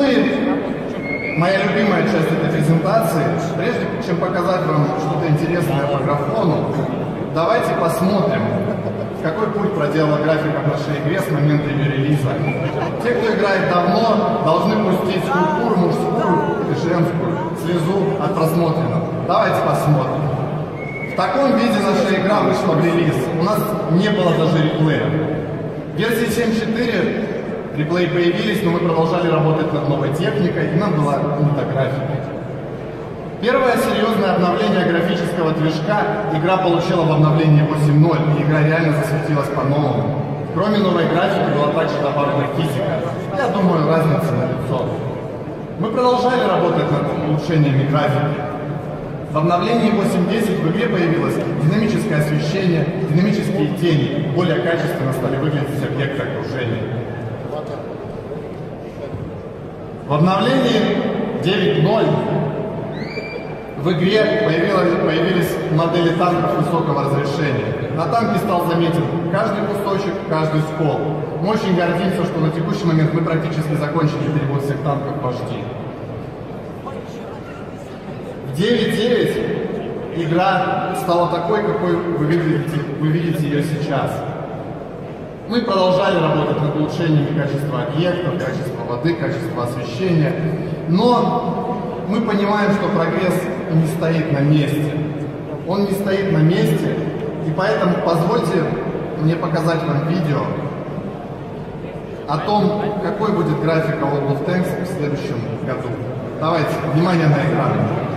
Моя любимая часть этой презентации, прежде чем показать вам что-то интересное по графону, давайте посмотрим, какой путь проделала графика в нашей игре с момента ее релиза. Те, кто играет давно, должны пустить скульптуру мужскую и женскую слезу от просмотренного. Давайте посмотрим. В таком виде наша игра вышла в релиз. У нас не было даже реплея. В версии 7.4 реплеи появились, но мы продолжали работать над новой техникой, и нам была не та графика. Первое серьезное обновление графического движка игра получила в обновлении 8.0, и игра реально засветилась по-новому. Кроме новой графики была также добавлена физика. Я думаю, разница налицо. Мы продолжали работать над улучшениями графики. В обновлении 8.10 в игре появилось динамическое освещение, динамические тени, более качественно стали выглядеть объекты окружения. В обновлении 9.0 в игре появились модели танков высокого разрешения. На танке стал заметен каждый кусочек, каждый скол. Мы очень гордимся, что на текущий момент мы практически закончили перевод всех танков в HD. В 9.9 игра стала такой, какой вы видите ее сейчас. Мы продолжали работать над улучшениями качества объектов, качества воды, качества освещения, но мы понимаем, что прогресс не стоит на месте. Он не стоит на месте, и поэтому позвольте мне показать вам видео о том, какой будет графика World of Tanks в следующем году. Давайте, внимание на экран.